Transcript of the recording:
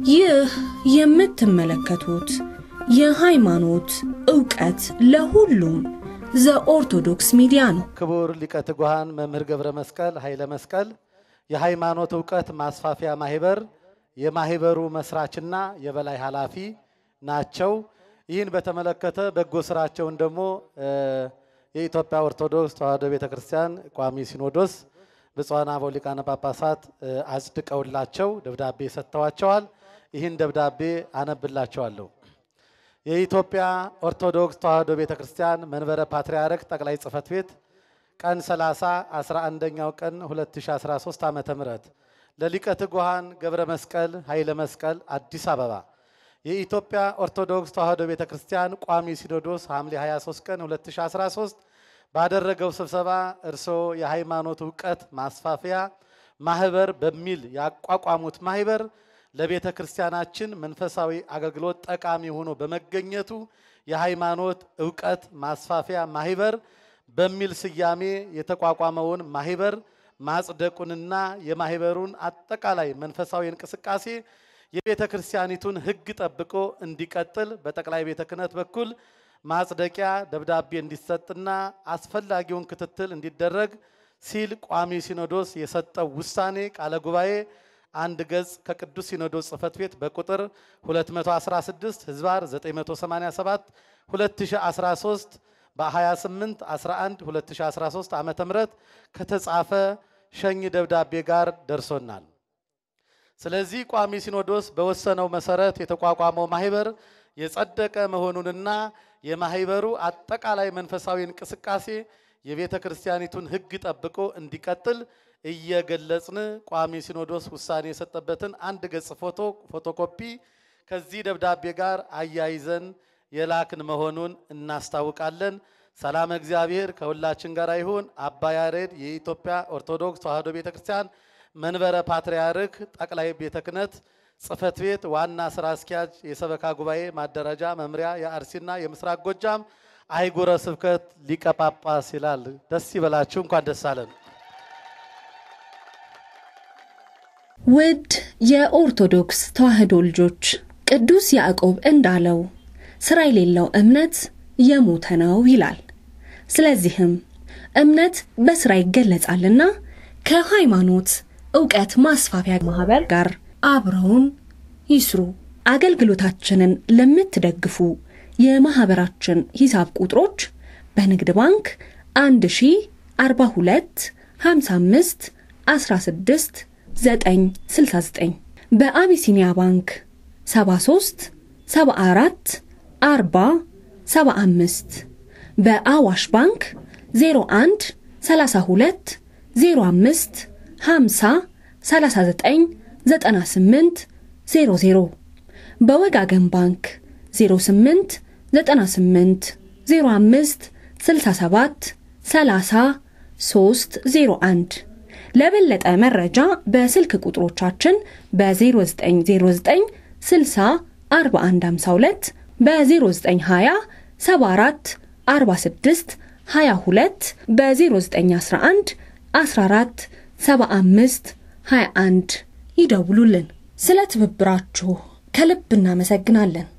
ይህ የምትመለከቱት የሃይማኖት ዕውቀት ለሁሉም ዘኦርቶዶክስ ሚዲያ ነው። ክቡር ሊቀ ትጉሃን መምህር ገብረ መስቀል ኃይለ መስቀል የሃይማኖት ዕውቀት ማስፋፊያ ማህበር የማህበሩ መስራችና የበላይ ኃላፊ ናቸው። ይህን በተመለከተ በጎ ስራቸውን ደግሞ የኢትዮጵያ ኦርቶዶክስ ተዋሕዶ ቤተክርስቲያን ቋሚ ሲኖዶስ ብፁዓን አበው ሊቃነ ጳጳሳት አጽድቀውላቸው ደብዳቤ ሰጥተዋቸዋል። ይህን ደብዳቤ አነብላቸዋለሁ። የኢትዮጵያ ኦርቶዶክስ ተዋሕዶ ቤተክርስቲያን መንበረ ፓትርያርክ ጠቅላይ ጽሕፈት ቤት ቀን 30/11ኛው ቀን 2013 ዓመተ ምህረት ለሊቀ ትጉሃን ገብረ መስቀል ኃይለ መስቀል አዲስ አበባ የኢትዮጵያ ኦርቶዶክስ ተዋሕዶ ቤተክርስቲያን ቋሚ ሲኖዶስ ሐምሌ 23 ቀን 2013 ባደረገው ስብሰባ እርሶ የሃይማኖት ዕውቀት ማስፋፊያ ማህበር በሚል ያቋቋሙት ማህበር ለቤተ ክርስቲያናችን መንፈሳዊ አገልግሎት ጠቃሚ ሆኖ በመገኘቱ የሃይማኖት ዕውቀት ማስፋፊያ ማህበር በሚል ስያሜ የተቋቋመውን ማህበር ማጽደቁንና የማህበሩን አጠቃላይ መንፈሳዊ እንቅስቃሴ የቤተ ክርስቲያኒቱን ሕግ ጠብቆ እንዲቀጥል በጠቅላይ ቤተ ክህነት በኩል ማጽደቂያ ደብዳቤ እንዲሰጥና አስፈላጊውን ክትትል እንዲደረግ ሲል ቋሚ ሲኖዶስ የሰጠው ውሳኔ ቃለ ጉባኤ አንድ ገጽ ከቅዱስ ሲኖዶስ ጽሕፈት ቤት በቁጥር 216/987 2013 በ28/11/2013 ዓመተ ምህረት ከተጻፈ ሸኝ ደብዳቤ ጋር ደርሶናል። ስለዚህ ቋሚ ሲኖዶስ በወሰነው መሰረት የተቋቋመው ማህበር የጸደቀ መሆኑንና የማህበሩ አጠቃላይ መንፈሳዊ እንቅስቃሴ የቤተ ክርስቲያኒቱን ሕግ ጠብቆ እንዲቀጥል እየገለጽን ቋሚ ሲኖዶስ ውሳኔ የሰጠበትን አንድ ገጽ ፎቶኮፒ ከዚህ ደብዳቤ ጋር አያይዘን የላክን መሆኑን እናስታውቃለን። ሰላም እግዚአብሔር ከሁላችን ጋር ይሁን። አባ ያሬድ የኢትዮጵያ ኦርቶዶክስ ተዋሕዶ ቤተክርስቲያን መንበረ ፓትርያርክ ጠቅላይ ቤተ ክህነት ጽሕፈት ቤት ዋና ስራ አስኪያጅ የሰበካ ጉባኤ ማደራጃ መምሪያ የአርሲና የምስራቅ ጎጃም አይጉረ ስብከት ሊቀ ጳጳስ ይላል። ደስ ይበላችሁ፣ እንኳን ደስ አለን። ውድ የኦርቶዶክስ ተዋሕዶ ልጆች ቅዱስ ያዕቆብ እንዳለው ስራ የሌለው እምነት የሞተ ነው ይላል። ስለዚህም እምነት በስራ ይገለጻልና ከሃይማኖት ዕውቀት ማስፋፊያ ማህበር ጋር አብረውን ይስሩ። አገልግሎታችንን ለምትደግፉ የማህበራችን ሂሳብ ቁጥሮች በንግድ ባንክ 1042 55 16 969 በአቢሲኒያ ባንክ 73 74 40 75 በአዋሽ ባንክ 01 32 05 50 39 98 00 በወጋገን ባንክ 08 98 05 67 30 301 ለበለጠ መረጃ በስልክ ቁጥሮቻችን በ0909 60 4152 በ0920 74 46 22 በ0911 14 75 21 ይደውሉልን። ስለ ትብብራችሁ ከልብ እናመሰግናለን።